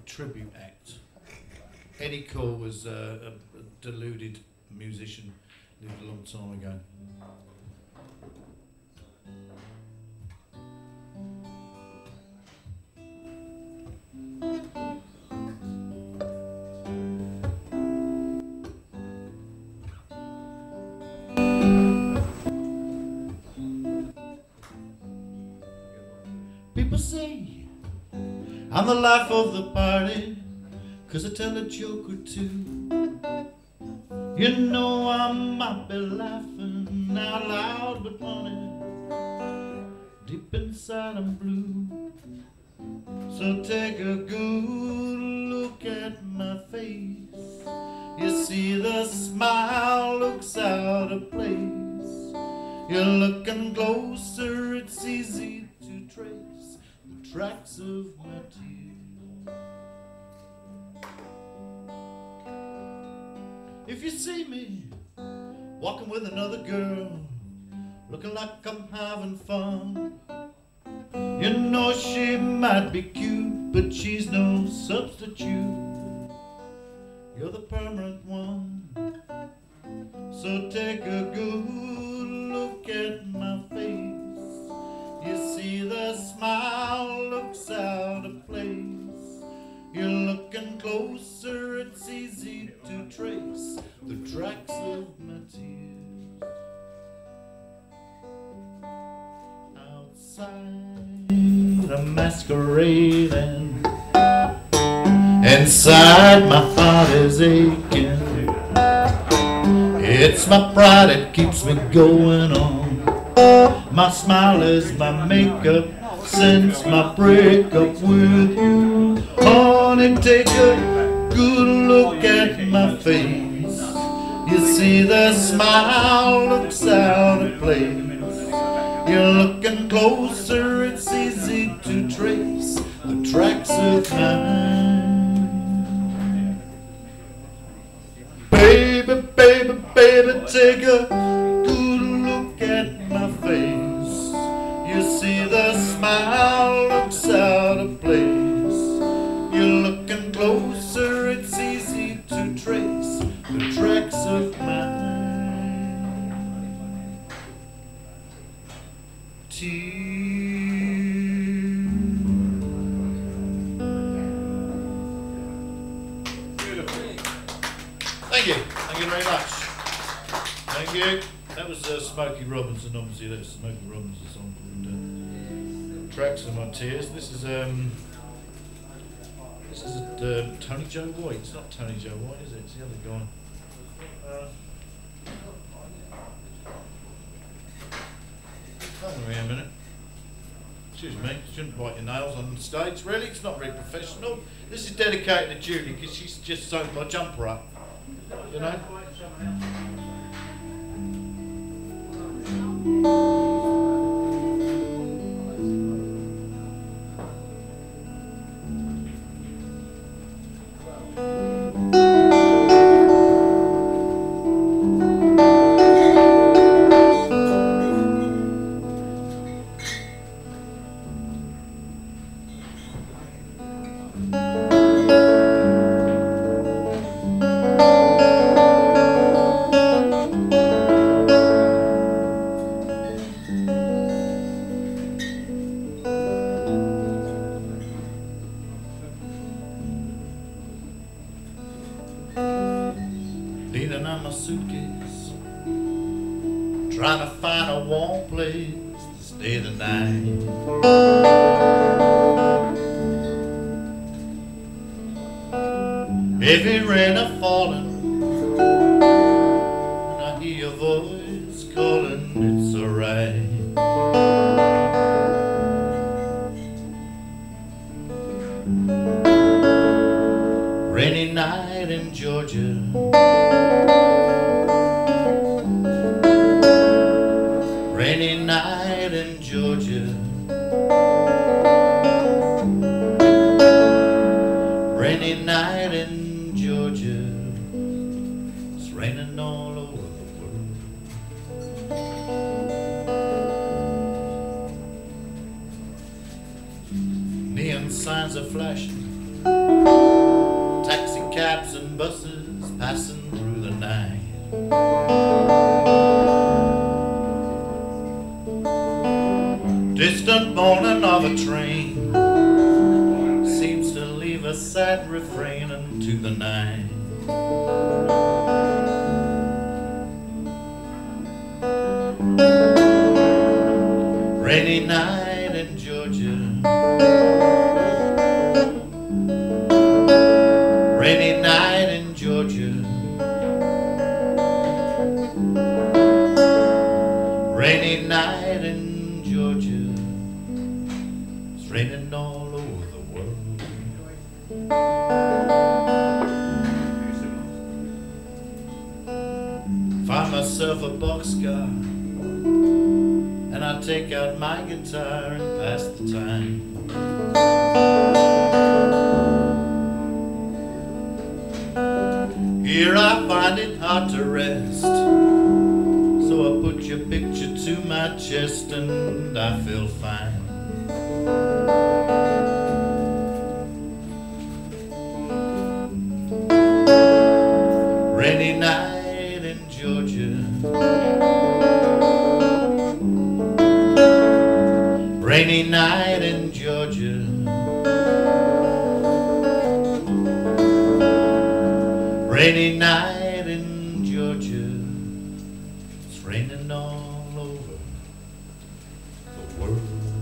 tribute act. Eddie Cole was a deluded musician, lived a long time ago. People say I'm the life of the party, 'cause I tell a joke or two. You know I might be laughing out loud, but honey, deep inside I'm blue. So take a good look at my face. You see the smile looks out of place. You're looking closer, it's easy to trace the tracks of my tears. If you see me walking with another girl, looking like I'm having fun, you know she might be cute, but she's no substitute. You're the permanent one. So take a good look at my face. You see the smile looks out of place. You're looking closer, it's easy to trace the tracks of my tears. Outside I'm masquerading, inside my heart is aching. It's my pride that keeps me going on. My smile is my makeup since my breakup with you. Honey, take a good look at my face. You see the smile looks out of place. You're looking closer, it's easy to trace the tracks of mine. Baby, baby, baby, take a good look at my face. You see the smile looks out of place. You're looking closer, it's easy to trace the tracks of mine. Thank you. Thank you very much. Thank you. That was Smokey Robinson. Obviously, that's Smokey Robinson's song called "Tracks of My Tears." This is Tony Joe White. It's not Tony Joe White, is it? It's the other guy. Hold on a minute. Excuse me, shouldn't bite your nails on the stage. Really, it's not very professional. This is dedicated to Julie because she's just sewed my jumper up. You know? Leaning on my suitcase, trying to find a warm place to stay the night. Heavy rain a falling, and I hear your voice calling, it's alright. Rainy night in Georgia, rainy night in Georgia, rainy night in Georgia. It's raining all over the world. Neon signs are flashing, and buses passing through the night. Distant moaning of a train seems to leave a sad refrain into the night. Rainy night in Georgia, rainy night in Georgia, rainy night in Georgia. It's raining all over the world. Find myself a boxcar, and I take out my guitar and pass the time. Here I find it hard to rest, so I put your picture to my chest and I feel fine. Rainy night in Georgia, rainy night in Georgia, rainy night in Georgia. It's raining all over the world.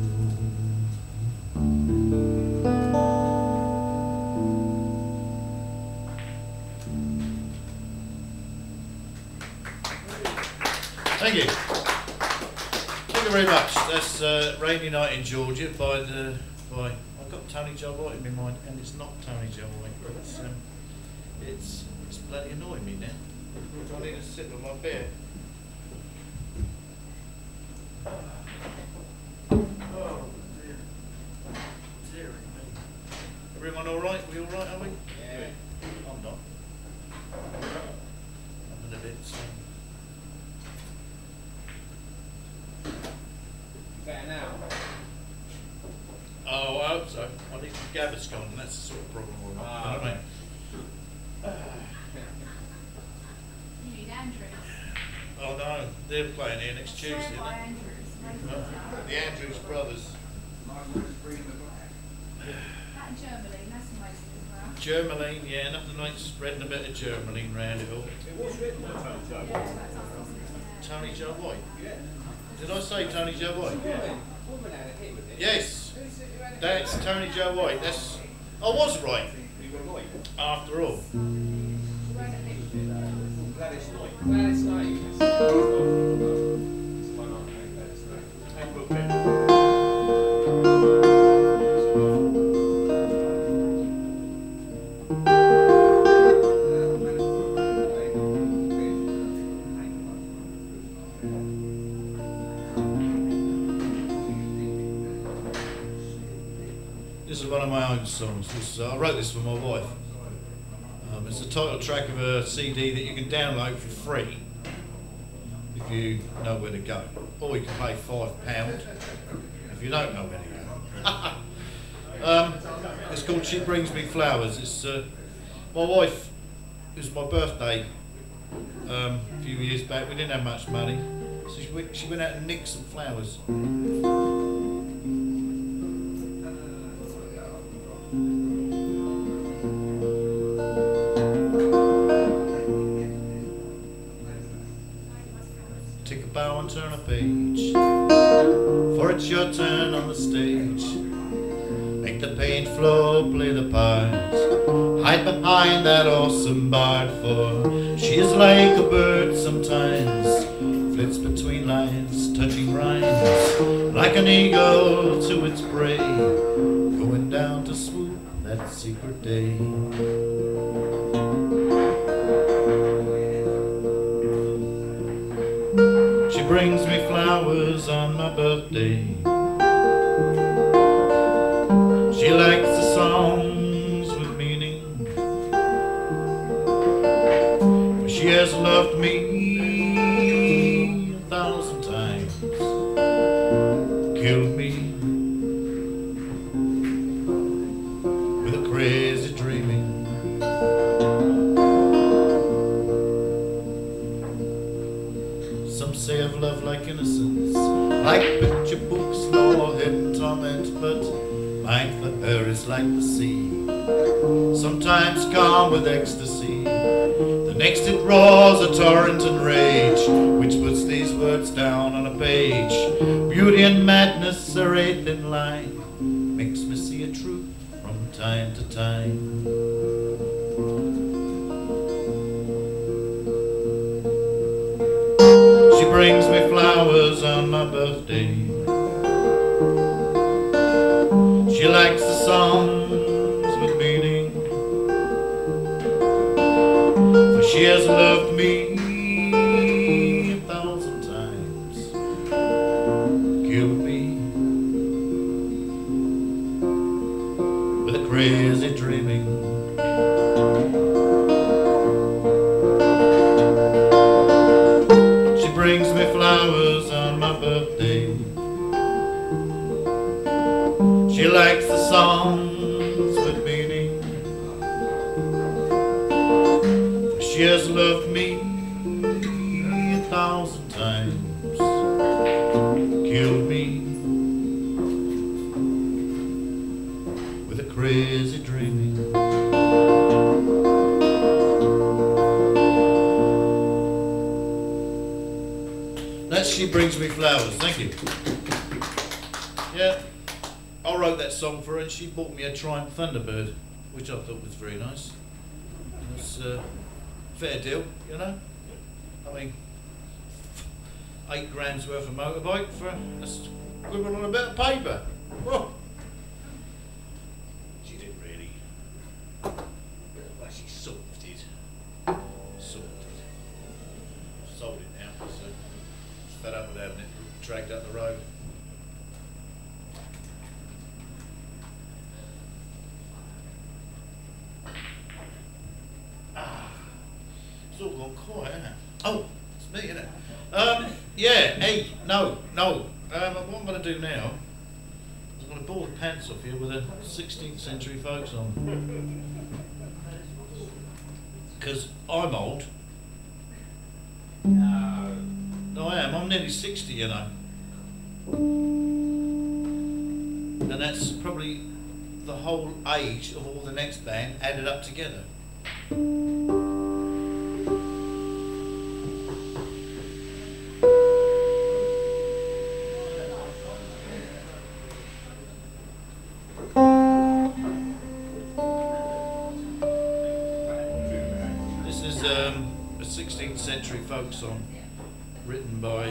Thank you. Thank you very much. That's Rainy Night in Georgia by I've got Tony Joe White in my mind, and it's not Tony Joe White. It's bloody annoying me now. I need to sit on my bed. Oh dear. Dear me. Everyone all right? We all right, are we? Yeah. I'm not. I'm in a bit. Better now? Oh, I hope so. I need some Gaviscon, and that's the sort of problem we're on. You know what I mean? You need Andrews. Oh no, they're playing here next Tuesday. Swear by Isn't Andrews. they? The Andrews brothers. That and Germaline, that's amazing as well. Germaline, yeah, nothing like spreading a bit of Germaline round it all. It was written by Tony Joe. Yeah, that's us, wasn't it? Yeah. Tony Joe White. Yeah. Did I say Tony Joe White? Woman had a hit with it. Yes, Who's it who had a hit? that's Tony Joe White. That's I was right You were right. after all. She won't have hit. Gladys Knight. Gladys Knight. It's fun, aren't they? Gladys Knight. And Brooke Bennett. This is one of my own songs. I wrote this for my wife. It's the title track of a CD that you can download for free if you know where to go, or you can pay £5 if you don't know where to go. It's called She Brings Me Flowers. It's my wife. It was my birthday a few years back. We didn't have much money, so she went out and nicked some flowers. Take a bow and turn a page, for it's your turn on the stage. Make the paint flow, play the part, hide behind that awesome bard, for she is like a bird sometimes, flits between lines, touching rhymes, like an eagle to its prey, going down to swoop that secret day. She brings me flowers on my birthday. She likes the songs with meaning. She has loved me 1,000 times, killed me with a crazy dreaming. like the sea, sometimes calm with ecstasy. The next it roars a torrent and rage, which puts these words down on a page. Beauty and madness are eighth in line, makes me see a truth from time to time. She brings me flowers on my birthday. She likes the songs with meaning, for she has loved me 1,000 times, killed me with a crazy dreaming. She brings me flowers on my birthday. She likes the songs with meaning, for she has loved me 1,000 times, killed me with a crazy dreaming. That's She Brings Me Flowers. Thank you. Yeah. I wrote that song for her and she bought me a Triumph Thunderbird, which I thought was very nice. It was a fair deal, you know. I mean, £8 worth of motorbike for a scribble on a bit of paper. Whoa. She didn't really. Well, she sort of did. Sort of did. Sold it now, so fed up with having it dragged up the road. It's all gone quiet, isn't it? Oh, it's me, isn't it? Yeah, hey, no. What I'm going to do now is I'm going to bore the pants off you with a 16th century folk song. Because I'm old. No, I am. I'm nearly 60, you know. And that's probably the whole age of all the next band added up together. This is a 16th century folk song written by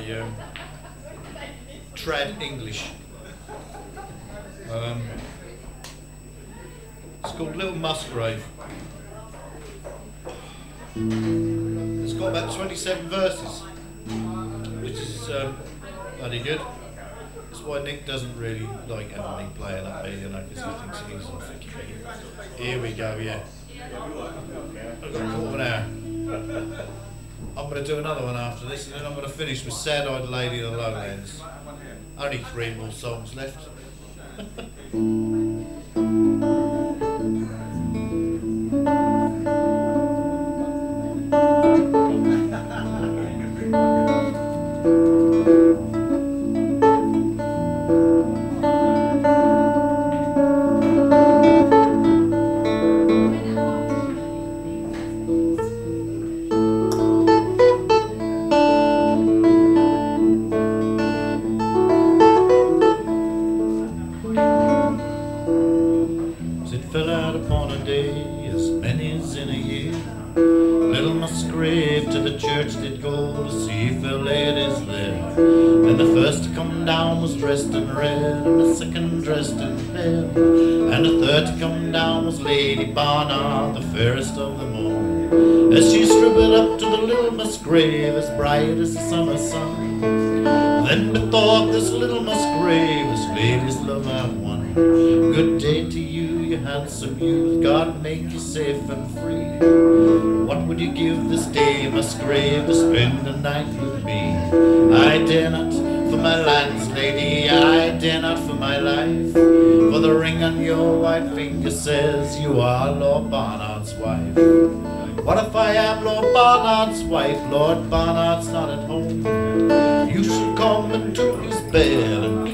Trad English. It's called Little Musgrave. It's got about 27 verses, which is bloody good. That's why Nick doesn't really like having me playing up here, you know, because he thinks he's on thicky. Here we go, yeah. I've got a quarter of an hour. I'm going to do another one after this, and then I'm going to finish with Sad-Eyed Lady of the Lowlands. Only 3 more songs left. Barnard, the fairest of them all, as she strutted up to the little Musgrave, as bright as the summer sun. Then bethought this little Musgrave, this lady's love I've won. Good day to you, you handsome youth, God make you safe and free. What would you give this day, Musgrave, to spend the night with me? I dare not for my landslady, I dare not for my life, for the ring on your white finger says you are Lord Barnard's wife. What if I am Lord Barnard's wife? Lord Barnard's not at home. You should come into his bed and keep his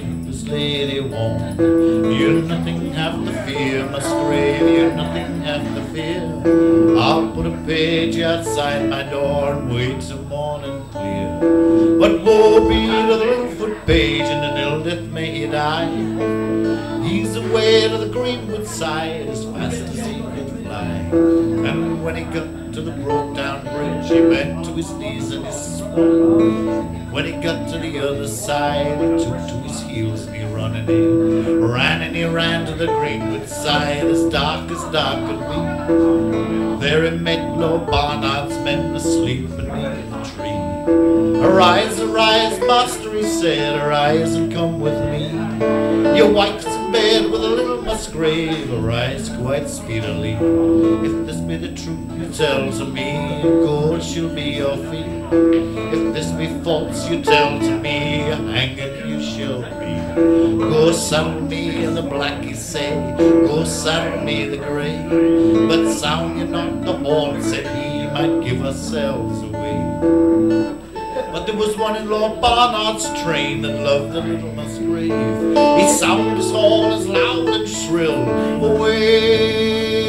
lady warm. You nothing have to fear, Musgrave, you nothing have to fear. I'll put a page outside my door and wait till morning clear. But woe be to the Littlefoot page, and an ill death may he die. He's away to the Greenwood side as fast as he could fly. And when he got to the broke down bridge, he bent to his knees and he swore. When he got to the other side, he took to his heels and he ran and he ran to the Greenwood side as dark could be. There he met Lord Barnard's men asleep beneath a tree. Arise, arise, master, he said, arise and come with me. Your wife's in bed with a little Musgrave, arise quite speedily. If this be the truth you tell to me, gold shall be your fee. If this be false you tell to me, hanged you shall be. Go saddle me in the black, he say, go saddle me the grey. But sound you not the horn, said he, might give ourselves away. But there was one in Lord Barnard's train that loved the little Musgrave. He sounded his horn as loud and shrill, away,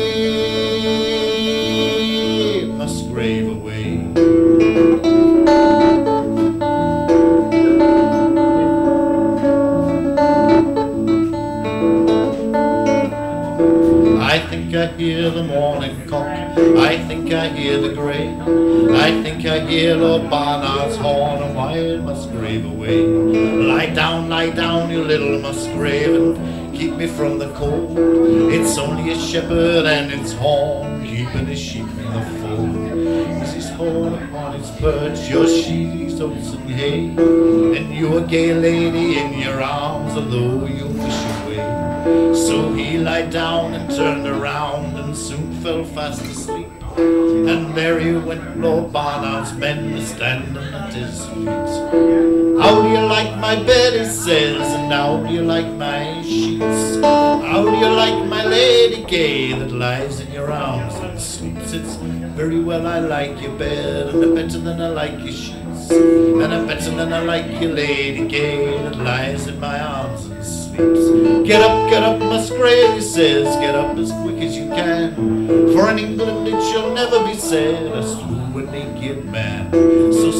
Musgrave, away. I think I hear the morning cock, I think I hear the grey, I think I hear Lord Barnard's horn, and wild Musgrave away. Lie down, you little Musgrave, and keep me from the cold. It's only a shepherd and its horn, keeping his sheep in the fold. Is his horn upon his perch, your sheaves, oats and hay, and you a gay lady in your arms, although you wish away. So he lied down and turned around and soon fell fast asleep. And there he went, Lord Barnard's men a standing at his feet. How do you like my bed, he says, and how do you like my sheets? How do you like my lady gay that lies in your arms and sleeps? It's very well I like your bed, and a better than I like your sheets, and a better than I like your lady gay that lies in my arms and sleeps. Get up, Musgrave, he says, get up as quick as you can, for in England it shall never be said, I slew a naked man. So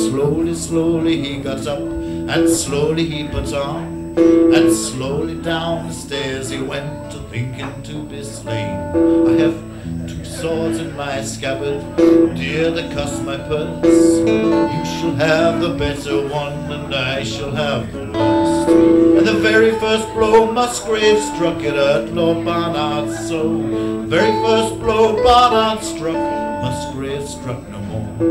slowly he got up, and slowly he put on, and slowly down the stairs he went, to thinking to be slain. I have two swords in my scabbard, dear that cost my purse. You shall have the better one, and I shall have the worst. And the very first blow Musgrave struck, it hurt Lord Barnard so. Very first blow Barnard struck, Musgrave struck no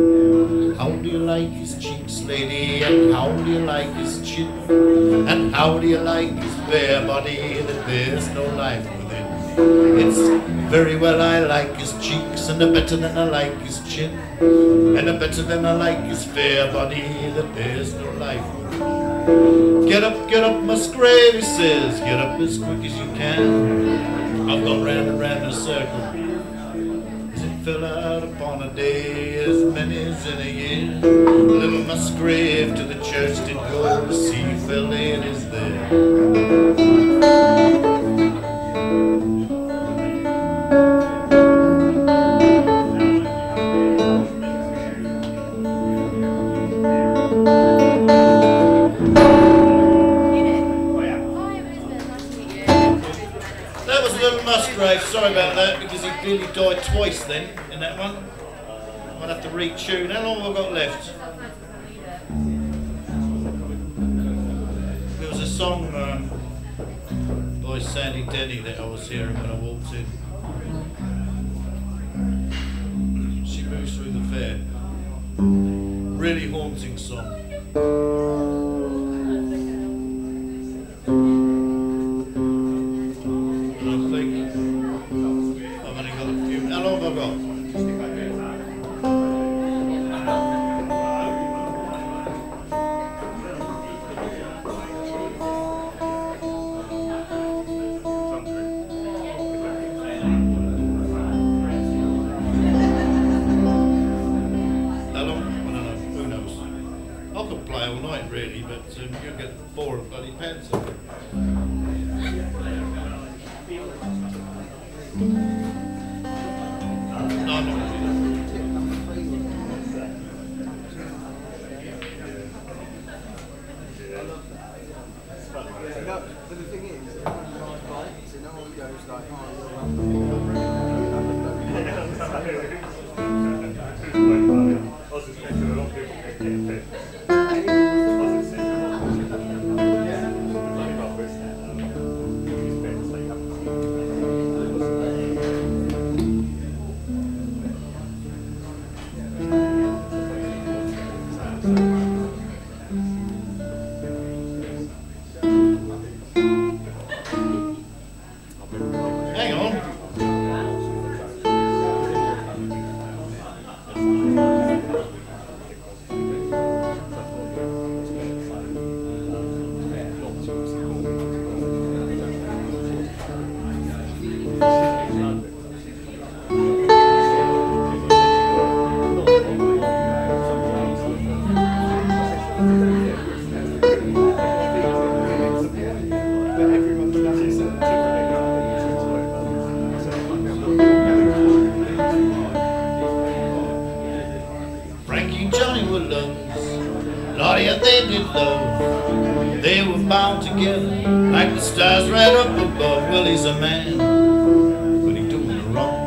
more. How do you like his cheeks, lady, and how do you like his chin, and how do you like his bare body that there's no life within? It's very well I like his cheeks, and a better than I like his chin, and a better than I like his fair body that there's no life within. Get up, Musgrave, he says, get up as quick as you can. I've gone round and round in a circle, as it fell out upon a day, as many as in a year. Little Musgrave to the church did go to see fair ladies there. Musgrave, sorry about that, because he nearly died twice then in that one. I might have to retune. How long have I got left? There was a song by Sandy Denny that I was hearing when I walked in. She moves through the fair. Really haunting song. Really, but you'll get bored of bloody pants. But the thing is, so no one goes like, Hang on. Frankie and Johnny were lovers. Lordy, they did love. They were bound together like the stars right up above. Well, he's a man, but he doing it wrong.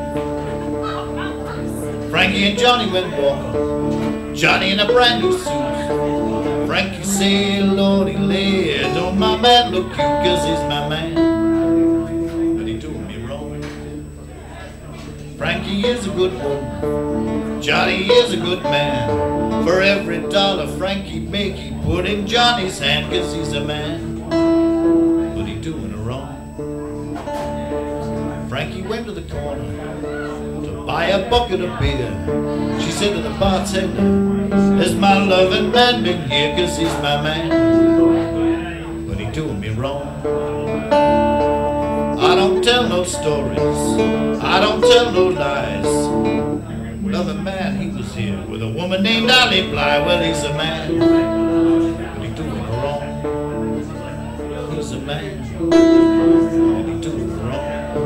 Frankie and Johnny went walking. Johnny in a brand new suit. Frankie said, Lordy, lay, don't my man look cute, 'cause he's my man, but he doing me wrong. Frankie is a good woman. Johnny is a good man. For every dollar Frankie make, he put in Johnny's hand, 'cause he's a man, but he doing it wrong. Frankie went to the corner to buy a bucket of beer. She said to the bartender, has my loving man been here, 'cause he's my man, but he doing me wrong. I don't tell no stories, I don't tell no lies. Another man, he was here with a woman named Ali Bly. Well, he's a man, but he doing it wrong. He's a man, but he doing it wrong.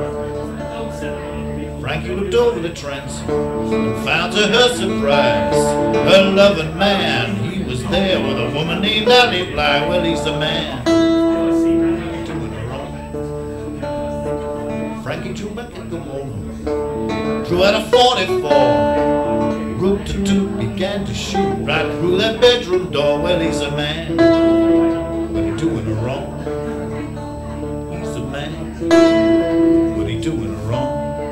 Frankie looked over the transom and found to her surprise her loving man, he was there with a woman named Ali Bly. Well, he's a man, doing it wrong. Frankie drew back at the woman, drew out a 44. Root to toot began to shoot right through that bedroom door. Well, he's a man, but he doing it wrong. He's a man, but he doing it wrong.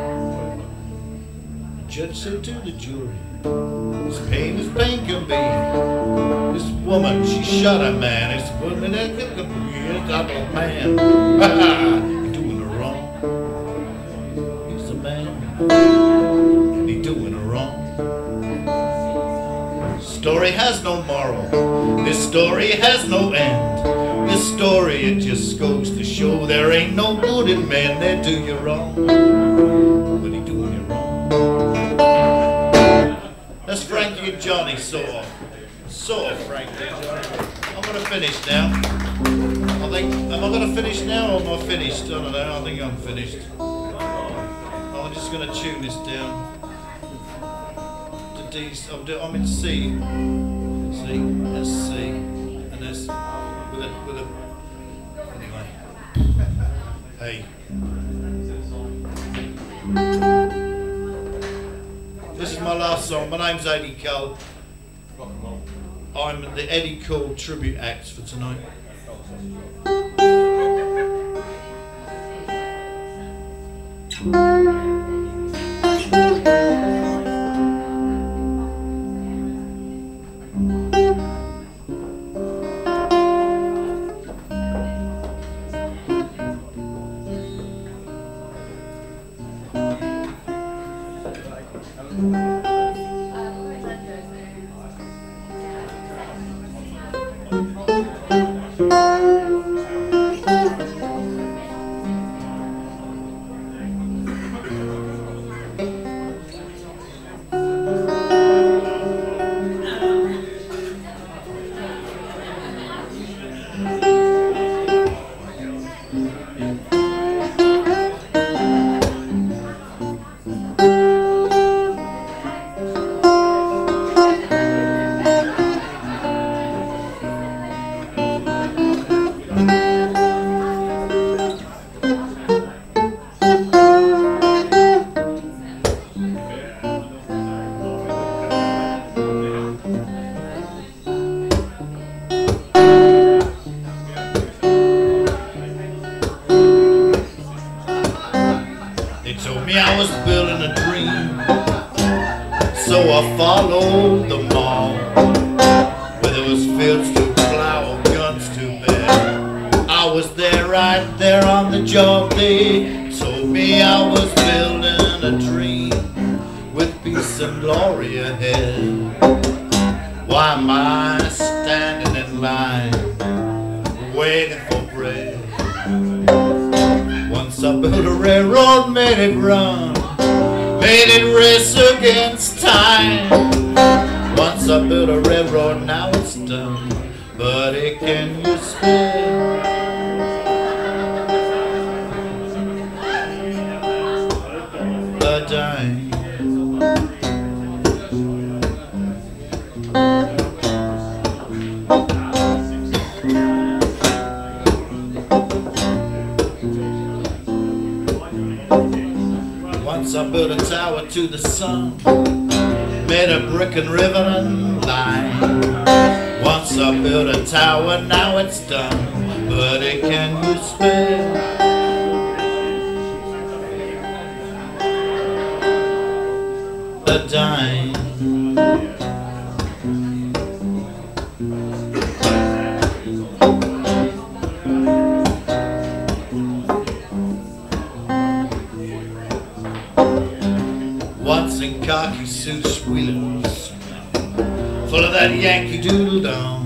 The judge said to the jury, as pain can be, this woman, she shot a man. This woman that could be a double man. Ha ha, he doing it wrong. He's a man, and he doing it wrong. Story has no moral, this story has no end. This story, it just goes to show there ain't no good in men. They do you wrong, but he doing you wrong. That's Frankie and Johnny, sort of Frankie and Johnny. I'm gonna finish now. I think, am I gonna finish now or am I finished? I don't know, I think I'm finished. I'm just gonna tune this down. I'm in C, that's C, and that's with a, anyway, hey. This is my last song. My name's Eddie Cole. I'm the Eddie Cole tribute act for tonight. So I followed them all, where there was fields to plow, guns to bear. I was there, right there on the job. They told me I was building a dream with peace and glory ahead. Why am I standing in line, waiting for bread? Once I built a railroad, made it run, made it race against time. Once I built a railroad, now it's done. Buddy, can you spare a dime? Once I built a tower to the sun, made a brick and river and line. Once I built a tower, now it's done. Buddy, can you spare a dime? Once in khaki suits, wheelers full of that Yankee Doodle Dum.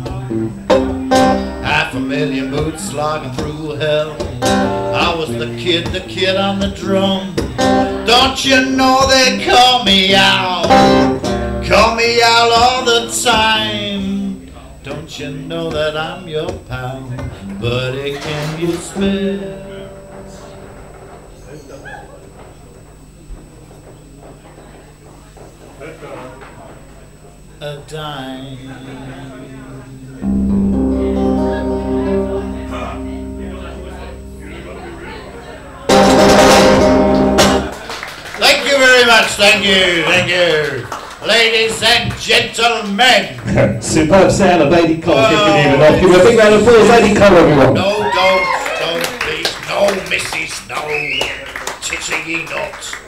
500,000 boots slogging through hell. I was the kid on the drum. Don't you know they call me out all the time? Don't you know that I'm your pal? Buddy, can you spare a dime? Thank you very much, thank you. Ladies and gentlemen. Superb sound of Lady Cole kicking in and off. Give her a big round of applause, Lady Cole, everyone. No, don't, please, no, missus, no, titty ye not.